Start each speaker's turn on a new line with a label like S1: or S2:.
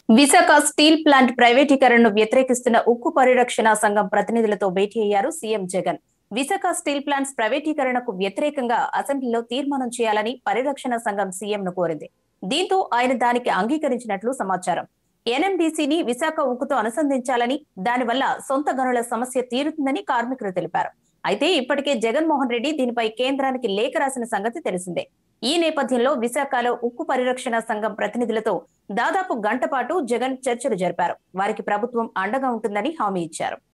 S1: Visakha steel plant ప్రైవేటీకరణను వ్యతిరేకిస్తున్న ఉక్కు పరిరక్షణ సంఘం ప్రతినిధులతో భేటీ అయ్యారు CM Jagan. Visakha steel plants ప్రైవేటీకరణకు వ్యతిరేకంగా అసెంబ్లీలో తీర్మానం చేయాలని పరిరక్షణ సంఘం సీఎంను కోరింది. దీంతో ఆయన దానికి అంగీకరించినట్లు సమాచారం. ఎన్ఎండీసీని విశాఖ ఉక్కుతో అనుసంధించాలని, దానివల్ల సొంత గనుల సమస్య తీరుతుందని కార్మికులు తెలిపారు. అయితే ఇప్పటికే జగన్మోహన్ రెడ్డి దీనిపై కేంద్రానికి లేఖ రాసిన సంగతి తెలిసిందే. ఈ నేపథ్యంలో విశాఖలో ఉక్కు పరిరక్షణ సంఘం ప్రతినిధులతో దాదాపు గంట పాటు జగన్ చర్చలు జరిపారు. వారికి ప్రభుత్వం అండగా ఉంటుందని హామీ ఇచ్చారు.